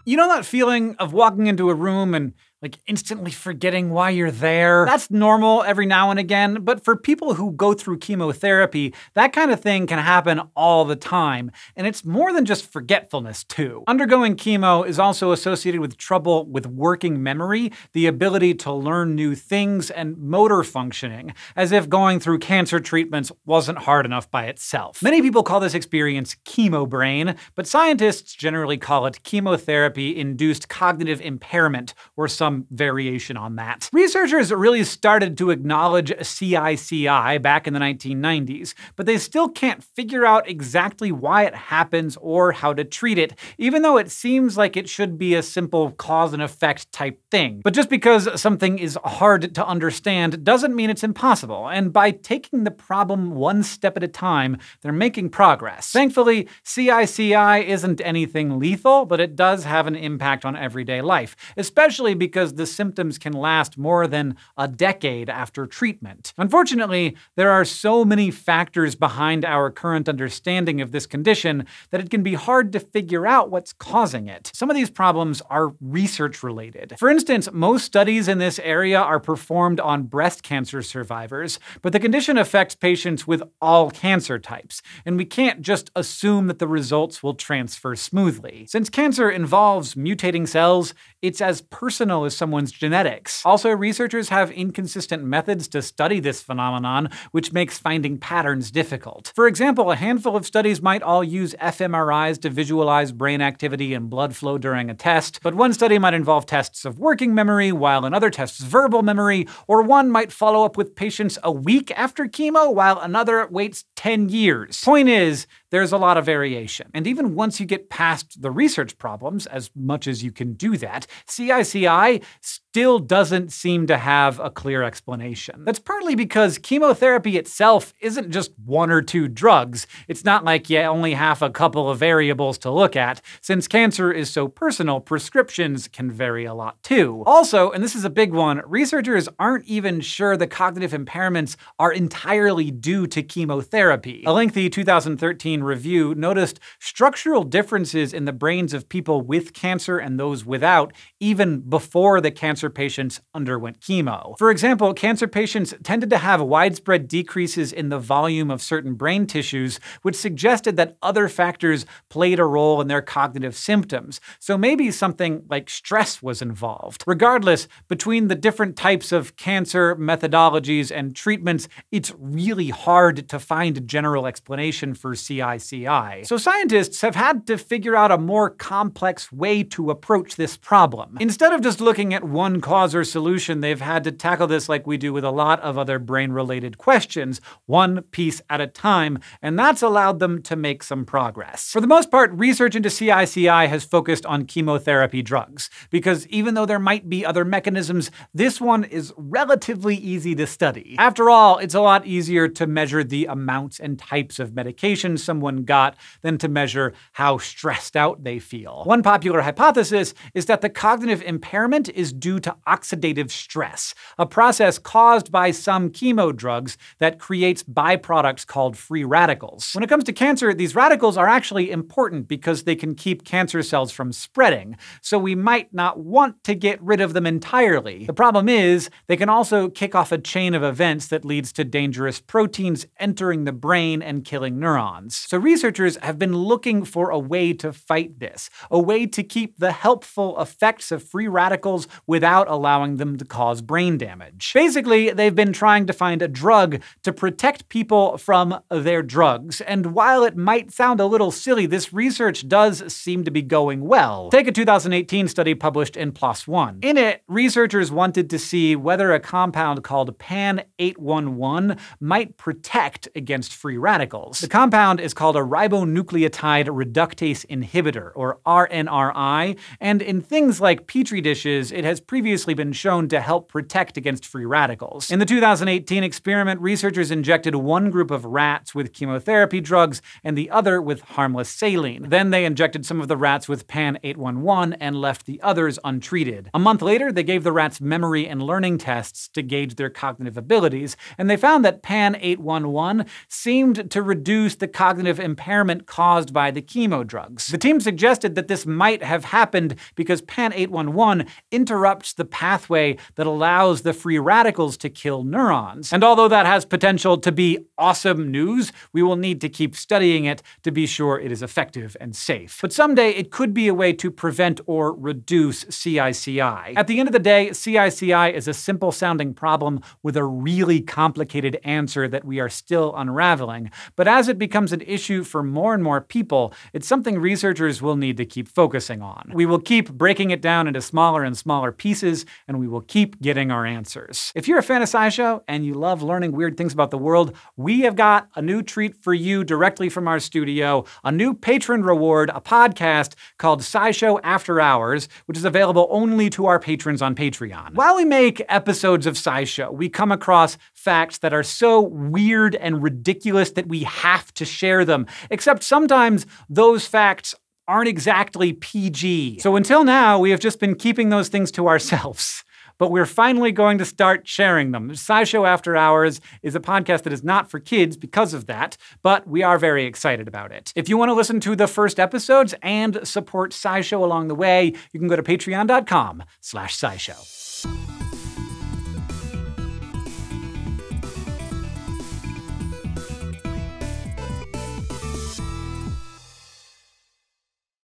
You know that feeling of walking into a room and instantly forgetting why you're there? That's normal every now and again, but for people who go through chemotherapy, that kind of thing can happen all the time, and it's more than just forgetfulness too. Undergoing chemo is also associated with trouble with working memory, the ability to learn new things, and motor functioning, as if going through cancer treatments wasn't hard enough by itself. Many people call this experience chemo brain, but scientists generally call it chemotherapy-induced cognitive impairment, or some variation on that. Researchers really started to acknowledge SciShow back in the 1990s, but they still can't figure out exactly why it happens or how to treat it, even though it seems like it should be a simple cause and effect type thing. But just because something is hard to understand doesn't mean it's impossible, and by taking the problem one step at a time, they're making progress. Thankfully, SciShow isn't anything lethal, but it does have an impact on everyday life, especially because the symptoms can last more than a decade after treatment. Unfortunately, there are so many factors behind our current understanding of this condition that it can be hard to figure out what's causing it. Some of these problems are research-related. For instance, most studies in this area are performed on breast cancer survivors, but the condition affects patients with all cancer types, and we can't just assume that the results will transfer smoothly. Since cancer involves mutating cells, it's as personal as someone's genetics. Also, researchers have inconsistent methods to study this phenomenon, which makes finding patterns difficult. For example, a handful of studies might all use fMRIs to visualize brain activity and blood flow during a test, but one study might involve tests of working memory, while another tests verbal memory, or one might follow up with patients a week after chemo, while another waits 10 years. Point is, there's a lot of variation. And even once you get past the research problems, as much as you can do that, SciShow still doesn't seem to have a clear explanation. That's partly because chemotherapy itself isn't just one or two drugs. It's not like you only have a couple of variables to look at. Since cancer is so personal, prescriptions can vary a lot too. Also, and this is a big one, researchers aren't even sure the cognitive impairments are entirely due to chemotherapy. A lengthy 2013 review noticed structural differences in the brains of people with cancer and those without, even before the cancer patients underwent chemo. For example, cancer patients tended to have widespread decreases in the volume of certain brain tissues, which suggested that other factors played a role in their cognitive symptoms. So maybe something like stress was involved. Regardless, between the different types of cancer methodologies and treatments, it's really hard to find a general explanation for SciShow. So scientists have had to figure out a more complex way to approach this problem. Instead of just looking at one cause or solution, they've had to tackle this like we do with a lot of other brain-related questions, one piece at a time, and that's allowed them to make some progress. For the most part, research into SciShow has focused on chemotherapy drugs, because even though there might be other mechanisms, this one is relatively easy to study. After all, it's a lot easier to measure the amounts and types of medication someone got than to measure how stressed out they feel. One popular hypothesis is that the cognitive impairment is due to oxidative stress, a process caused by some chemo drugs that creates byproducts called free radicals. When it comes to cancer, these radicals are actually important because they can keep cancer cells from spreading, so we might not want to get rid of them entirely. The problem is, they can also kick off a chain of events that leads to dangerous proteins entering the brain and killing neurons. So researchers have been looking for a way to fight this, a way to keep the helpful effects of free radicals without allowing them to cause brain damage. Basically, they've been trying to find a drug to protect people from their drugs, and while it might sound a little silly, this research does seem to be going well. Take a 2018 study published in PLOS ONE. In it, researchers wanted to see whether a compound called PAN-811 might protect against free radicals. The compound is called a ribonucleotide reductase inhibitor, or RNRI, and in things like petri dishes, it has previously been shown to help protect against free radicals. In the 2018 experiment, researchers injected one group of rats with chemotherapy drugs and the other with harmless saline. Then they injected some of the rats with pan-811 and left the others untreated. A month later, they gave the rats memory and learning tests to gauge their cognitive abilities, and they found that pan-811 seemed to reduce the cognitive impairment caused by the chemo drugs. The team suggested that this might have happened because pan-811 interrupts the pathway that allows the free radicals to kill neurons. And although that has potential to be awesome news, we will need to keep studying it to be sure it is effective and safe. But someday it could be a way to prevent or reduce CICI. At the end of the day, CICI is a simple-sounding problem with a really complicated answer that we are still unraveling. But as it becomes an issue for more and more people, it's something researchers will need to keep focusing on. We will keep breaking it down into smaller and smaller pieces, and we will keep getting our answers. If you're a fan of SciShow and you love learning weird things about the world, we have got a new treat for you directly from our studio, a new patron reward, a podcast called SciShow After Hours, which is available only to our patrons on Patreon. While we make episodes of SciShow, we come across facts that are so weird and ridiculous that we have to share them, except sometimes those facts aren't exactly PG. So until now, we have just been keeping those things to ourselves. But we're finally going to start sharing them. SciShow After Hours is a podcast that is not for kids because of that, but we are very excited about it. If you want to listen to the first episodes and support SciShow along the way, you can go to patreon.com/SciShow.